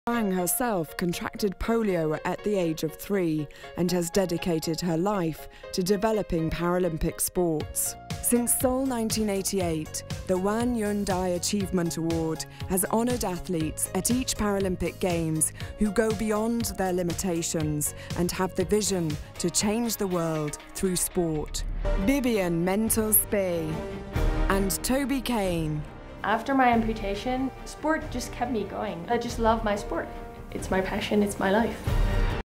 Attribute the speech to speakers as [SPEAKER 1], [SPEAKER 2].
[SPEAKER 1] Whang herself contracted polio at the age of 3 and has dedicated her life to developing Paralympic sports. Since Seoul 1988, the Whang Youn Dai Achievement Award has honoured athletes at each Paralympic Games who go beyond their limitations and have the vision to change the world through sport. Bibian Mentel-Spee and Toby Kane.
[SPEAKER 2] After my amputation, sport just kept me going. I just love my sport. It's my passion, it's my life.